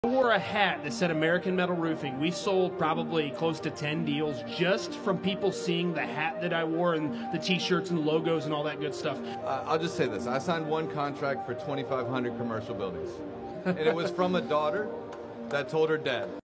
I wore a hat that said American Metal Roofing. We sold probably close to 10 deals just from people seeing the hat that I wore and the t-shirts and the logos and all that good stuff. I'll just say this. I signed one contract for 2,500 commercial buildings. And it was from a daughter that told her dad.